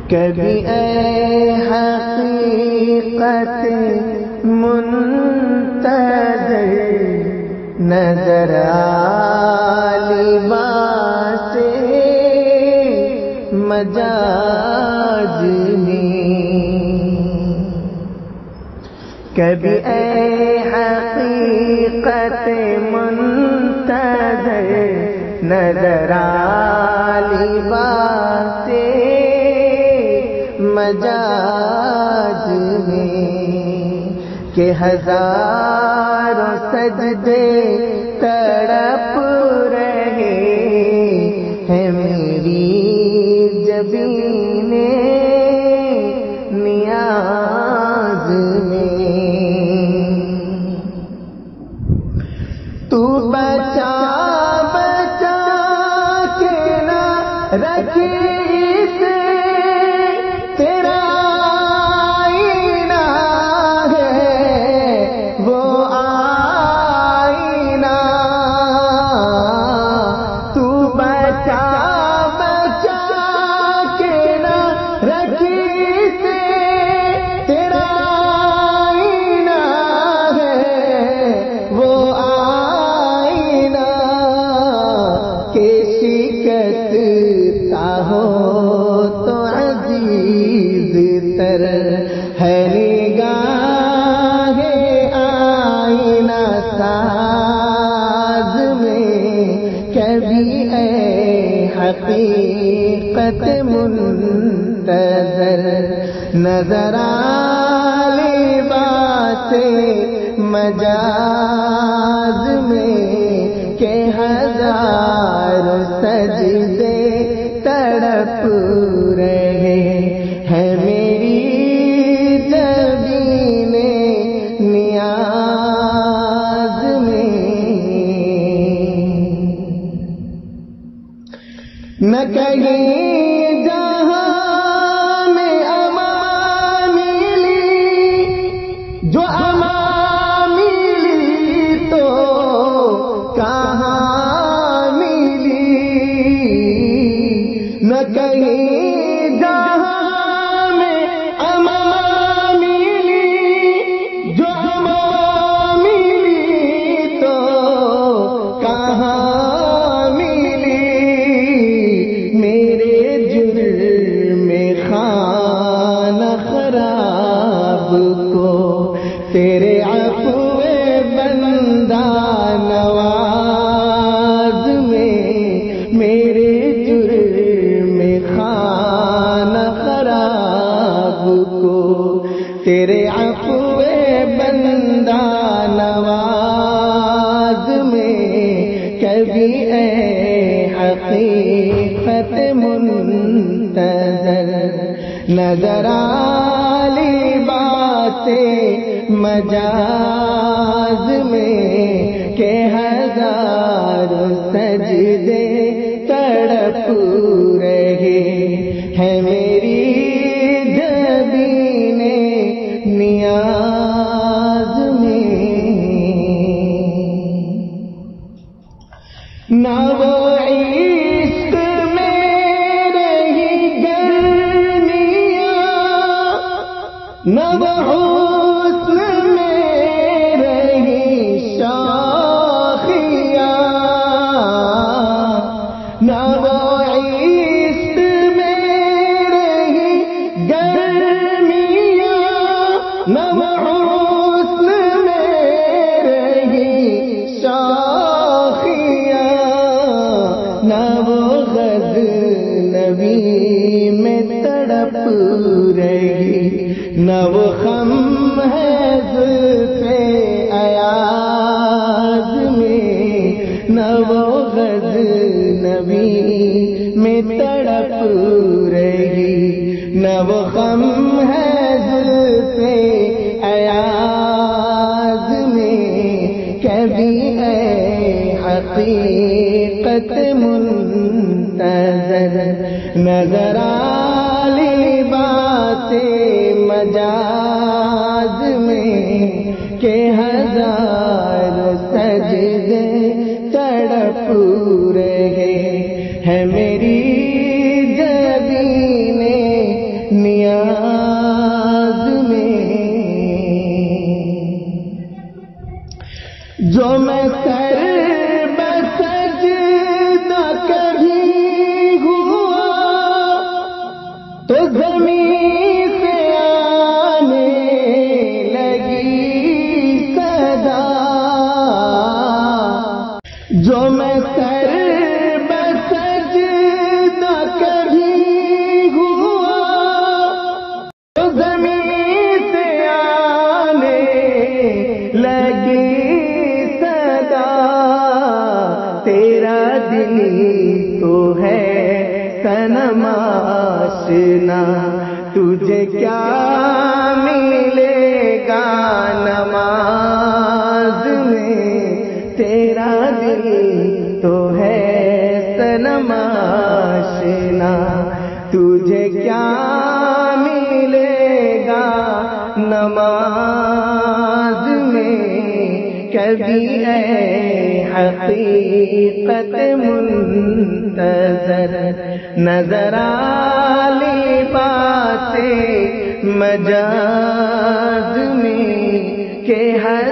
کبھی اے حقیقت منتظر نظر لباس مجاز میں، کبھی اے حقیقت منتظر نظر لباس مجاز میں، کہ ہزاروں سجدے تڑپ رہے ہیں میری جبین نیاز میں، تو بچا بچا کے نہ رکھی سے تیرا آئینہ ہے وہ آئینہ، تو بچا بچا کے نہ رکھی سے تیرا آئینہ ہے وہ آئینہ، کہ شکستہ ہو تو عزیز تر ہے نگاہ آئینہ ساز میں، کبھی اے حقیقت منتظر نظر لباس مجاز میں، کہ ہزاروں سجدے تڑپ رہے ہیں میری جبین نیاز میں، نہ کہیں جہاں میں امان ملی، جو امان ملی تو کہاں ملی، نہ کہیں جہاں میں امان ملی، جو امان ملی تو کہاں ملی، میرے جرم خانہ خراب کو تیرے عفو بندہ نواز میں، میرے جرم خانہ خراب کو تیرے عفو بندہ نواز میں، کبھی اے حقیقت منتظر نظر لباس مجاز میں، کہ ہزاروں سجدے تڑپ رہے ہیں میری جبین نیاز میں، نہ وہ عشق میں رہی گرمیاں، نہ وہ حسن میں رہی شاخیاں، نہ وہ عشق میں رہی گرمیاں، نہ وہ حسن میں رہی شاخیاں، نہ وہ غزنوی میں تڑپ رہی، نہ وہ خم ہے زلف ایاز میں، نہ وہ غزنوی میں تڑپ رہی، نہ وہ خم ہے زلف ایاز میں، کبھی اے حقیقت منتظر نظر لباس مجاز میں، کہ ہزاروں سجدے تڑپ رہے ہیں میری جبین آشنا تجھے کیا ملے گا نماز میں، تیرا دل تو ہے صنم آشنا، تجھے کیا ملے گا نماز میں، کبھی اے حقیقت منتظر نظر آلی باتیں مجاز میں کہ ہر